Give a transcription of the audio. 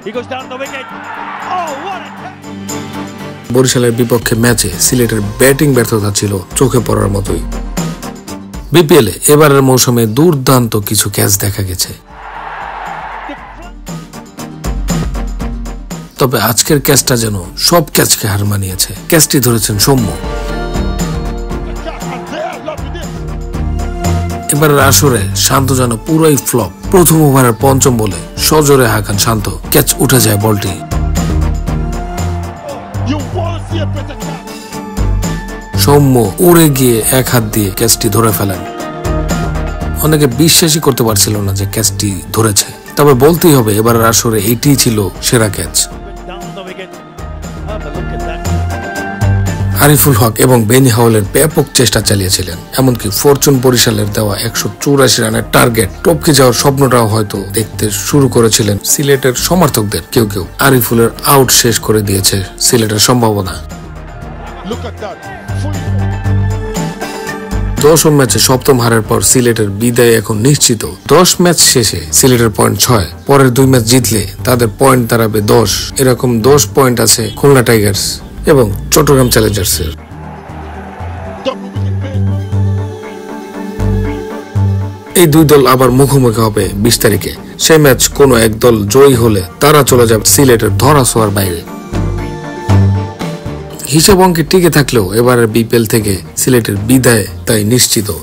বরিশালের বিপক্ষে ম্যাচে সিলেটের ব্যাটিং ব্যর্থতা ছিল চোখে পড়ার মতোই। বিপিএলে এবারের মৌসুমে দুর্দান্ত কিছু ক্যাচ দেখা গেছে, তবে আজকের ক্যাচটা যেন সব ক্যাচকে হার মানিয়েছে। ক্যাচটি ধরেছেন সৌম্য। এবারের আসরে শান্ত যেন পুরোই ফ্লপ। প্রথম ওভারের পঞ্চম বলে সজোরে হাঁকান শান্ত, ক্যাচ উঠে যায় বলটি। সৌম্য উড়ে গিয়ে এক হাত দিয়ে ক্যাচটি ধরে ফেলেন। অনেকে বিশ্বাসই করতে পারছিল না যে ক্যাচটি ধরেছে, তবে বলতেই হবে এবারের আসরে এটিই ছিল সেরা ক্যাচ। আরিফুল হক এবং বেনি হাওলের ব্যাপক চেষ্টা চালিয়েছিলেন, এমনকি ফরচুন বরিশালের দেওয়া 184 রানের টার্গেট টপকে যাওয়ার স্বপ্নটাও হয়তো দেখতে শুরু করেছিলেন সিলেটের সমর্থকদের কেউ কেউ। আরিফুলের আউট শেষ করে দিয়েছে সিলেটের সম্ভাবনা। 10ম ম্যাচে সপ্তম হারের পর সিলেটের বিদায় এখন নিশ্চিত। 10 ম্যাচ শেষে সিলেটের পয়েন্ট 6, পরের 2 ম্যাচ জিতলে তাদের পয়েন্ট দাঁড়াবে 10। এরকম 10 পয়েন্ট আছে খুলনা টাইগার্স এবং চট্টগ্রাম চ্যালেঞ্জার্সের। এই দুই দল আবার মুখোমুখি হবে 20 তারিখে। সেই ম্যাচ কোনো এক দল জয়ী হলে তারা চলে যাবে সিলেটের ধরাছোঁয়ার বাইরে। হিসাব অঙ্কে টিকে থাকলেও এবারের বিপিএল থেকে সিলেটের বিদায় তাই নিশ্চিত।